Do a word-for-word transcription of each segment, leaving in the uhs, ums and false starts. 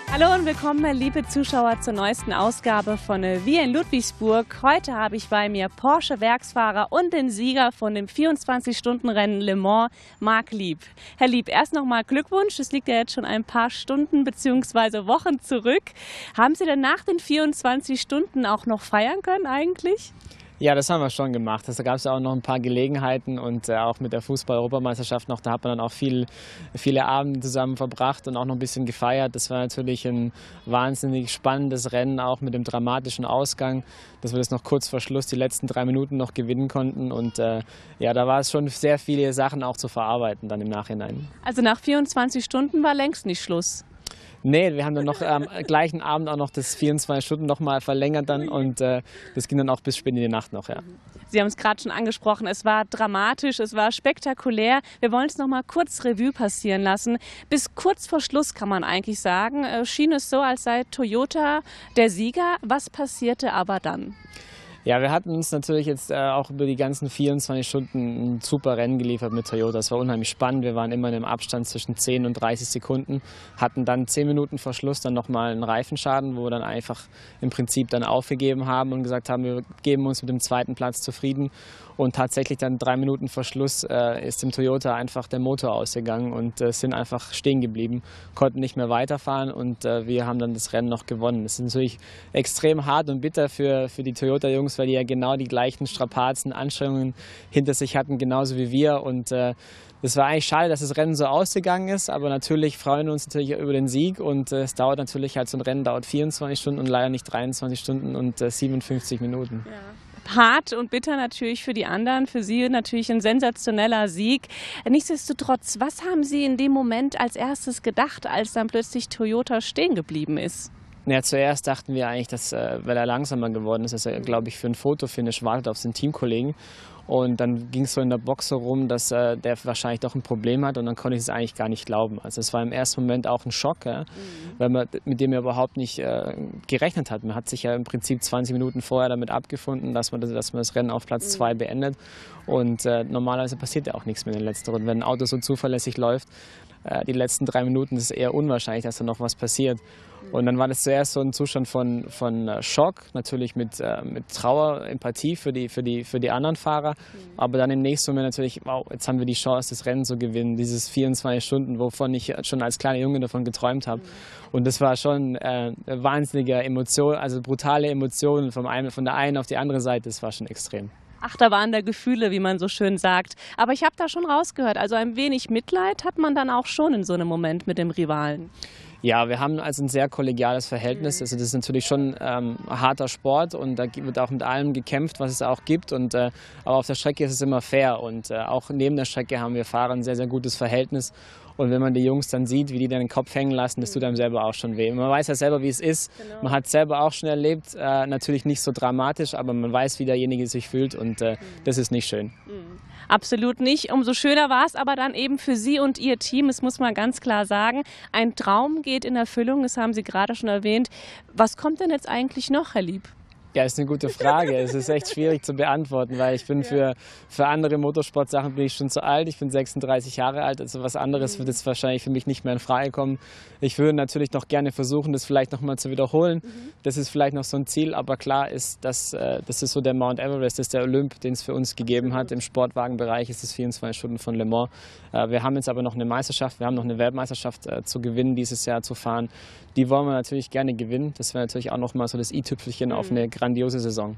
Hallo und willkommen, liebe Zuschauer, zur neuesten Ausgabe von Wir in Ludwigsburg. Heute habe ich bei mir Porsche-Werksfahrer und den Sieger von dem vierundzwanzig-Stunden-Rennen Le Mans, Marc Lieb. Herr Lieb, erst nochmal Glückwunsch. Es liegt ja jetzt schon ein paar Stunden bzw. Wochen zurück. Haben Sie denn nach den vierundzwanzig Stunden auch noch feiern können eigentlich? Ja, das haben wir schon gemacht. Da gab es ja auch noch ein paar Gelegenheiten und äh, auch mit der Fußball-Europameisterschaft noch, da hat man dann auch viel, viele Abende zusammen verbracht und auch noch ein bisschen gefeiert. Das war natürlich ein wahnsinnig spannendes Rennen, auch mit dem dramatischen Ausgang, dass wir das noch kurz vor Schluss die letzten drei Minuten noch gewinnen konnten. Und äh, ja, da war es schon sehr viele Sachen auch zu verarbeiten dann im Nachhinein. Also nach vierundzwanzig Stunden war längst nicht Schluss. Nee, wir haben dann noch am gleichen Abend auch noch das vierundzwanzig Stunden noch mal verlängert dann und äh, das ging dann auch bis spät in die Nacht noch, ja. Sie haben es gerade schon angesprochen, es war dramatisch, es war spektakulär. Wir wollen es noch mal kurz Revue passieren lassen. Bis kurz vor Schluss kann man eigentlich sagen, äh, schien es so, als sei Toyota der Sieger. Was passierte aber dann? Ja, wir hatten uns natürlich jetzt äh, auch über die ganzen vierundzwanzig Stunden ein super Rennen geliefert mit Toyota. Es war unheimlich spannend. Wir waren immer in einem Abstand zwischen zehn und dreißig Sekunden, hatten dann zehn Minuten vor Schluss dann nochmal einen Reifenschaden, wo wir dann einfach im Prinzip dann aufgegeben haben und gesagt haben, wir geben uns mit dem zweiten Platz zufrieden. Und tatsächlich dann drei Minuten vor Schluss äh, ist dem Toyota einfach der Motor ausgegangen und äh, sind einfach stehen geblieben, konnten nicht mehr weiterfahren und äh, wir haben dann das Rennen noch gewonnen. Das ist natürlich extrem hart und bitter für, für die Toyota-Jungs, weil die ja genau die gleichen Strapazen, Anstrengungen hinter sich hatten, genauso wie wir. Und äh, es war eigentlich schade, dass das Rennen so ausgegangen ist, aber natürlich freuen wir uns natürlich über den Sieg und äh, es dauert natürlich halt, so ein Rennen dauert vierundzwanzig Stunden und leider nicht dreiundzwanzig Stunden und äh, siebenundfünfzig Minuten. Ja. Hart und bitter natürlich für die anderen, für Sie natürlich ein sensationeller Sieg. Nichtsdestotrotz, was haben Sie in dem Moment als erstes gedacht, als dann plötzlich Toyota stehen geblieben ist? Ja, zuerst dachten wir eigentlich, dass, äh, weil er langsamer geworden ist, dass er, glaube ich, für ein Fotofinish wartet auf seinen Teamkollegen. Und dann ging es so in der Box herum, dass äh, der wahrscheinlich doch ein Problem hat und dann konnte ich es eigentlich gar nicht glauben. Also es war im ersten Moment auch ein Schock, ja, mhm. weil man mit dem ja überhaupt nicht äh, gerechnet hat. Man hat sich ja im Prinzip zwanzig Minuten vorher damit abgefunden, dass man das, dass man das Rennen auf Platz zwei mhm. beendet. Und äh, normalerweise passiert ja auch nichts mehr in der letzten Runde. Wenn ein Auto so zuverlässig läuft, äh, die letzten drei Minuten ist es eher unwahrscheinlich, dass da noch was passiert. Und dann war das zuerst so ein Zustand von, von Schock, natürlich mit, äh, mit Trauer, Empathie für die, für, die, für die anderen Fahrer. Mhm. Aber dann im nächsten Moment natürlich, wow, jetzt haben wir die Chance, das Rennen zu gewinnen. Dieses vierundzwanzig Stunden, wovon ich schon als kleiner Junge davon geträumt habe. Mhm. Und das war schon äh, eine wahnsinnige Emotion, also brutale Emotionen vom einen, von der einen auf die andere Seite. Das war schon extrem. Achterbahn der Gefühle, wie man so schön sagt. Aber ich habe da schon rausgehört, also ein wenig Mitleid hat man dann auch schon in so einem Moment mit dem Rivalen. Ja, wir haben also ein sehr kollegiales Verhältnis. Also das ist natürlich schon ähm, harter Sport und da wird auch mit allem gekämpft, was es auch gibt. Und, äh, aber auf der Strecke ist es immer fair und äh, auch neben der Strecke haben wir Fahrer ein sehr, sehr gutes Verhältnis. Und wenn man die Jungs dann sieht, wie die dann den Kopf hängen lassen, das tut einem selber auch schon weh. Man weiß ja selber, wie es ist. Genau. Man hat es selber auch schon erlebt. Äh, natürlich nicht so dramatisch, aber man weiß, wie derjenige sich fühlt und äh, das ist nicht schön. Mhm. Absolut nicht. Umso schöner war es aber dann eben für Sie und Ihr Team. Das muss man ganz klar sagen. Ein Traum geht in Erfüllung, das haben Sie gerade schon erwähnt. Was kommt denn jetzt eigentlich noch, Herr Lieb? Ja, ist eine gute Frage. Es ist echt schwierig zu beantworten, weil ich bin für, für andere Motorsportsachen bin ich schon zu alt. Ich bin sechsunddreißig Jahre alt, also was anderes wird jetzt wahrscheinlich für mich nicht mehr in Frage kommen. Ich würde natürlich noch gerne versuchen, das vielleicht noch mal zu wiederholen. Das ist vielleicht noch so ein Ziel, aber klar ist, dass äh, das ist so der Mount Everest, das ist der Olymp, den es für uns gegeben hat. Im Sportwagenbereich ist es vierundzwanzig Stunden von Le Mans. Äh, wir haben jetzt aber noch eine Meisterschaft, wir haben noch eine Weltmeisterschaft äh, zu gewinnen, dieses Jahr zu fahren. Die wollen wir natürlich gerne gewinnen. Das wäre natürlich auch noch mal so das i-Tüpfelchen mhm. auf eine grandiose Saison.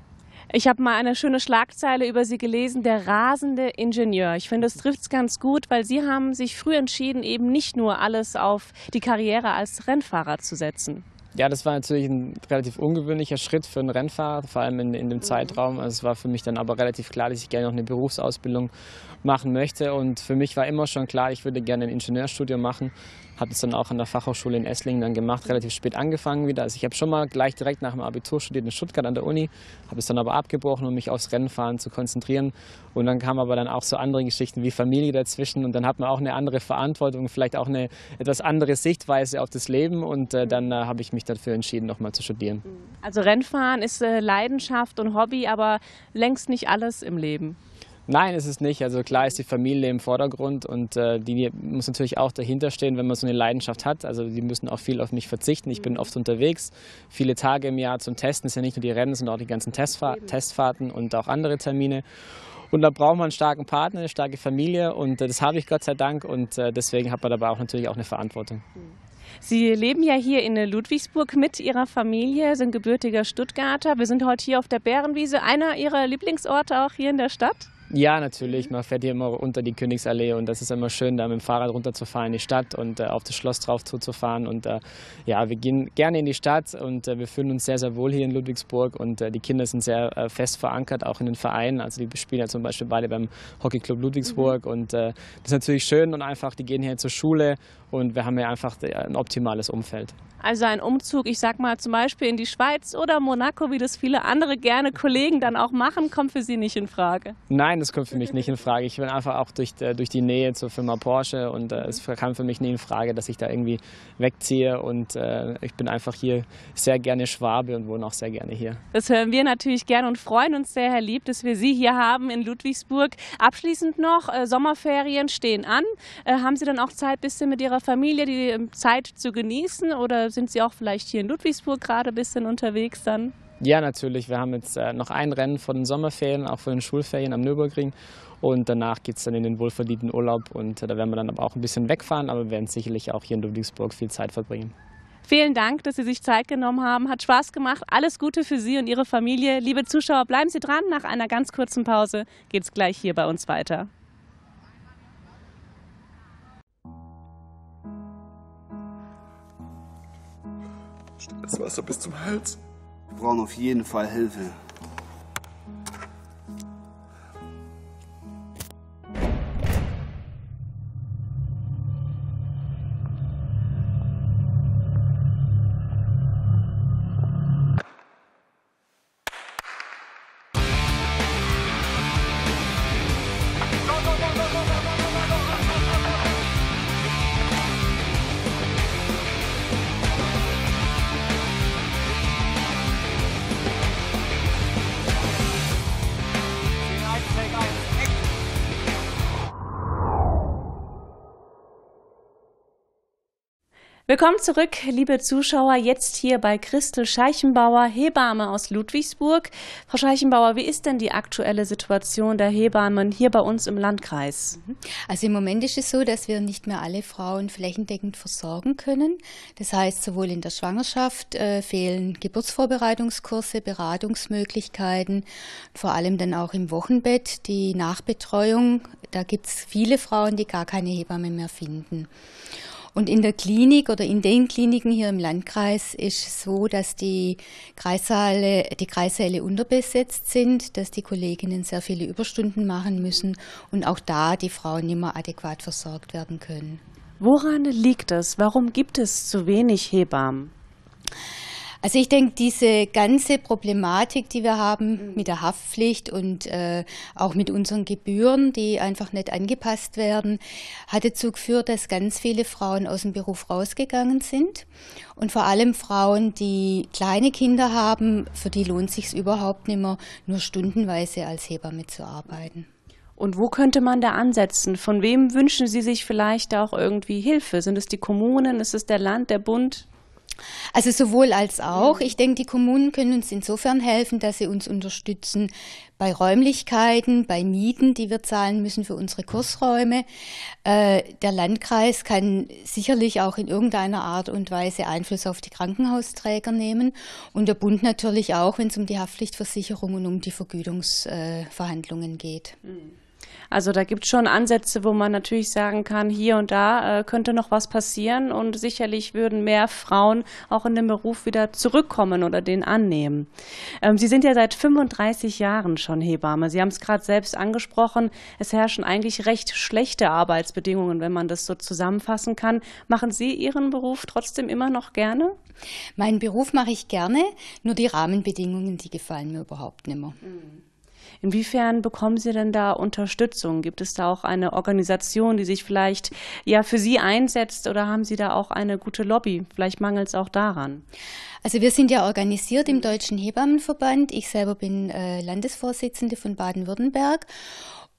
Ich habe mal eine schöne Schlagzeile über Sie gelesen, der rasende Ingenieur. Ich finde, es trifft es ganz gut, weil Sie haben sich früh entschieden, eben nicht nur alles auf die Karriere als Rennfahrer zu setzen. Ja, das war natürlich ein relativ ungewöhnlicher Schritt für einen Rennfahrer, vor allem in, in dem Zeitraum. Also es war für mich dann aber relativ klar, dass ich gerne noch eine Berufsausbildung machen möchte. Und für mich war immer schon klar, ich würde gerne ein Ingenieurstudium machen. Habe es dann auch an der Fachhochschule in Esslingen dann gemacht, relativ spät angefangen wieder. Also ich habe schon mal gleich direkt nach dem Abitur studiert in Stuttgart an der Uni, habe es dann aber abgebrochen, um mich aufs Rennfahren zu konzentrieren. Und dann kamen aber dann auch so andere Geschichten wie Familie dazwischen und dann hat man auch eine andere Verantwortung, vielleicht auch eine etwas andere Sichtweise auf das Leben und äh, dann äh, habe ich mich dafür entschieden, nochmal zu studieren. Also Rennfahren ist äh, Leidenschaft und Hobby, aber längst nicht alles im Leben. Nein, ist es nicht. Also klar ist die Familie im Vordergrund und äh, die muss natürlich auch dahinter stehen, wenn man so eine Leidenschaft hat. Also die müssen auch viel auf mich verzichten. Ich bin oft unterwegs, viele Tage im Jahr zum Testen. Es sind ja nicht nur die Rennen, sondern auch die ganzen Testfahr Testfahrten und auch andere Termine. Und da braucht man einen starken Partner, eine starke Familie und äh, das habe ich Gott sei Dank und äh, deswegen hat man dabei auch natürlich auch eine Verantwortung. Sie leben ja hier in Ludwigsburg mit Ihrer Familie, sind gebürtiger Stuttgarter. Wir sind heute hier auf der Bärenwiese, einer Ihrer Lieblingsorte auch hier in der Stadt? Ja, natürlich. Man fährt hier immer unter die Königsallee und das ist immer schön, da mit dem Fahrrad runterzufahren in die Stadt und äh, auf das Schloss drauf zuzufahren. Und äh, ja, wir gehen gerne in die Stadt und äh, wir fühlen uns sehr, sehr wohl hier in Ludwigsburg und äh, die Kinder sind sehr äh, fest verankert, auch in den Vereinen. Also die spielen ja zum Beispiel beide beim Hockeyclub Ludwigsburg mhm. und äh, das ist natürlich schön und einfach, die gehen hier zur Schule und wir haben ja einfach ein optimales Umfeld. Also ein Umzug, ich sag mal zum Beispiel in die Schweiz oder Monaco, wie das viele andere gerne Kollegen dann auch machen, kommt für Sie nicht in Frage? Nein, das kommt für mich nicht in Frage. Ich bin einfach auch durch, durch die Nähe zur Firma Porsche und äh, es kam für mich nie in Frage, dass ich da irgendwie wegziehe und äh, ich bin einfach hier sehr gerne Schwabe und wohne auch sehr gerne hier. Das hören wir natürlich gerne und freuen uns sehr, Herr Lieb, dass wir Sie hier haben in Ludwigsburg. Abschließend noch, äh, Sommerferien stehen an. Äh, haben Sie dann auch Zeit, ein bisschen mit Ihrer Familie die äh, Zeit zu genießen oder sind Sie auch vielleicht hier in Ludwigsburg gerade ein bisschen unterwegs dann? Ja, natürlich. Wir haben jetzt äh, noch ein Rennen von den Sommerferien, auch von den Schulferien am Nürburgring. Und danach geht es dann in den wohlverdienten Urlaub. Und äh, da werden wir dann aber auch ein bisschen wegfahren, aber wir werden sicherlich auch hier in Ludwigsburg viel Zeit verbringen. Vielen Dank, dass Sie sich Zeit genommen haben. Hat Spaß gemacht. Alles Gute für Sie und Ihre Familie. Liebe Zuschauer, bleiben Sie dran. Nach einer ganz kurzen Pause geht es gleich hier bei uns weiter. Das Wasser bis zum Hals. Wir brauchen auf jeden Fall Hilfe. Willkommen zurück, liebe Zuschauer, jetzt hier bei Christel Scheichenbauer, Hebamme aus Ludwigsburg. Frau Scheichenbauer, wie ist denn die aktuelle Situation der Hebammen hier bei uns im Landkreis? Also im Moment ist es so, dass wir nicht mehr alle Frauen flächendeckend versorgen können. Das heißt, sowohl in der Schwangerschaft äh, fehlen Geburtsvorbereitungskurse, Beratungsmöglichkeiten, vor allem dann auch im Wochenbett, die Nachbetreuung. Da gibt es viele Frauen, die gar keine Hebamme mehr finden. Und in der Klinik oder in den Kliniken hier im Landkreis ist es so, dass die Kreissäle, die Kreissäle unterbesetzt sind, dass die Kolleginnen sehr viele Überstunden machen müssen und auch da die Frauen nicht mehr adäquat versorgt werden können. Woran liegt es? Warum gibt es zu wenig Hebammen? Also ich denke, diese ganze Problematik, die wir haben mit der Haftpflicht und äh, auch mit unseren Gebühren, die einfach nicht angepasst werden, hat dazu geführt, dass ganz viele Frauen aus dem Beruf rausgegangen sind. Und vor allem Frauen, die kleine Kinder haben, für die lohnt es sich überhaupt nicht mehr, nur stundenweise als Hebamme zu arbeiten. Und wo könnte man da ansetzen? Von wem wünschen Sie sich vielleicht auch irgendwie Hilfe? Sind es die Kommunen? Ist es der Land, der Bund? Also sowohl als auch. Ich denke, die Kommunen können uns insofern helfen, dass sie uns unterstützen bei Räumlichkeiten, bei Mieten, die wir zahlen müssen für unsere Kursräume. Äh, der Landkreis kann sicherlich auch in irgendeiner Art und Weise Einfluss auf die Krankenhausträger nehmen und der Bund natürlich auch, wenn es um die Haftpflichtversicherung und um die Vergütungsverhandlungen äh, geht. Also da gibt es schon Ansätze, wo man natürlich sagen kann, hier und da äh, könnte noch was passieren und sicherlich würden mehr Frauen auch in den Beruf wieder zurückkommen oder den annehmen. Ähm, Sie sind ja seit fünfunddreißig Jahren schon Hebamme. Sie haben es gerade selbst angesprochen, es herrschen eigentlich recht schlechte Arbeitsbedingungen, wenn man das so zusammenfassen kann. Machen Sie Ihren Beruf trotzdem immer noch gerne? Meinen Beruf mache ich gerne, nur die Rahmenbedingungen, die gefallen mir überhaupt nicht mehr. Mhm. Inwiefern bekommen Sie denn da Unterstützung? Gibt es da auch eine Organisation, die sich vielleicht ja für Sie einsetzt oder haben Sie da auch eine gute Lobby? Vielleicht mangelt es auch daran. Also wir sind ja organisiert im Deutschen Hebammenverband. Ich selber bin äh, Landesvorsitzende von Baden-Württemberg.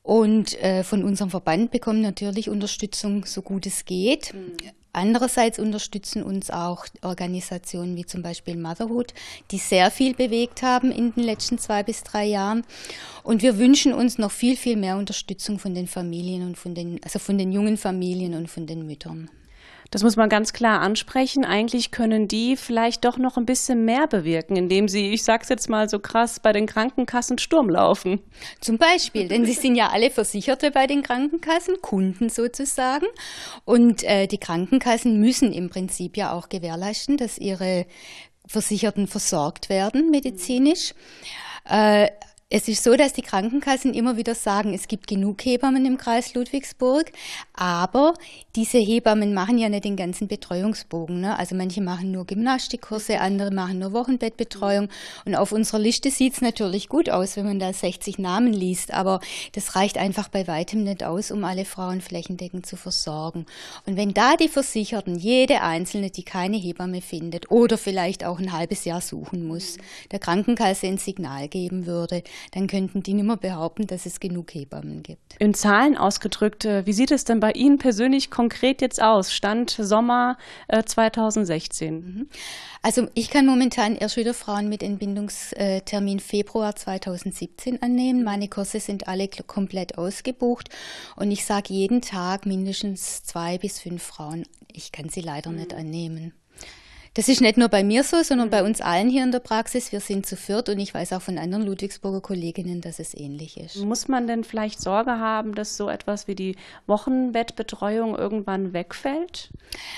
Und äh, von unserem Verband bekommen natürlich Unterstützung, so gut es geht. Mhm. Andererseits unterstützen uns auch Organisationen wie zum Beispiel Motherhood, die sehr viel bewegt haben in den letzten zwei bis drei Jahren. Und wir wünschen uns noch viel, viel mehr Unterstützung von den Familien und von den, also von den jungen Familien und von den Müttern. Das muss man ganz klar ansprechen. Eigentlich können die vielleicht doch noch ein bisschen mehr bewirken, indem sie, ich sag's jetzt mal so krass, bei den Krankenkassen Sturm laufen. Zum Beispiel, denn sie sind ja alle Versicherte bei den Krankenkassen, Kunden sozusagen. Und äh, die Krankenkassen müssen im Prinzip ja auch gewährleisten, dass ihre Versicherten versorgt werden medizinisch. Äh, Es ist so, dass die Krankenkassen immer wieder sagen, es gibt genug Hebammen im Kreis Ludwigsburg, aber diese Hebammen machen ja nicht den ganzen Betreuungsbogen, ne? Also manche machen nur Gymnastikkurse, andere machen nur Wochenbettbetreuung und auf unserer Liste sieht es natürlich gut aus, wenn man da sechzig Namen liest, aber das reicht einfach bei weitem nicht aus, um alle Frauen flächendeckend zu versorgen. Und wenn da die Versicherten, jede Einzelne, die keine Hebamme findet oder vielleicht auch ein halbes Jahr suchen muss, der Krankenkasse ein Signal geben würde, dann könnten die nicht mehr behaupten, dass es genug Hebammen gibt. In Zahlen ausgedrückt, wie sieht es denn bei Ihnen persönlich konkret jetzt aus? Stand Sommer äh, zweitausendsechzehn. Also ich kann momentan erst wieder Frauen mit Entbindungstermin Februar zweitausendsiebzehn annehmen. Meine Kurse sind alle komplett ausgebucht und ich sage jeden Tag mindestens zwei bis fünf Frauen. Ich kann sie leider mhm. nicht annehmen. Das ist nicht nur bei mir so, sondern bei uns allen hier in der Praxis. Wir sind zu viert und ich weiß auch von anderen Ludwigsburger Kolleginnen, dass es ähnlich ist. Muss man denn vielleicht Sorge haben, dass so etwas wie die Wochenbettbetreuung irgendwann wegfällt?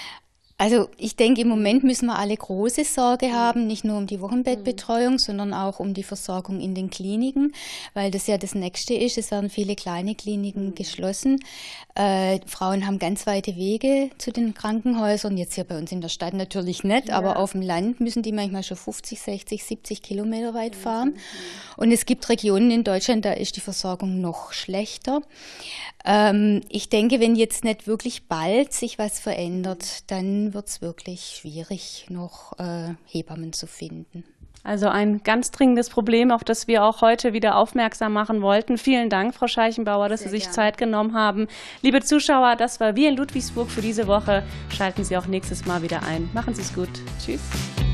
Also ich denke, im Moment müssen wir alle große Sorge haben, nicht nur um die Wochenbettbetreuung, mhm. sondern auch um die Versorgung in den Kliniken, weil das ja das Nächste ist. Es werden viele kleine Kliniken mhm. geschlossen. Äh, Frauen haben ganz weite Wege zu den Krankenhäusern, jetzt hier bei uns in der Stadt natürlich nicht, ja. aber auf dem Land müssen die manchmal schon fünfzig, sechzig, siebzig Kilometer weit fahren. Mhm. Und es gibt Regionen in Deutschland, da ist die Versorgung noch schlechter. Ähm, ich denke, wenn jetzt nicht wirklich bald sich was verändert, dann wird es wirklich schwierig, noch äh, Hebammen zu finden. Also ein ganz dringendes Problem, auf das wir auch heute wieder aufmerksam machen wollten. Vielen Dank, Frau Scheichenbauer, dass Sehr Sie sich gerne. Zeit genommen haben. Liebe Zuschauer, das war Wir in Ludwigsburg für diese Woche. Schalten Sie auch nächstes Mal wieder ein. Machen Sie es gut. Tschüss.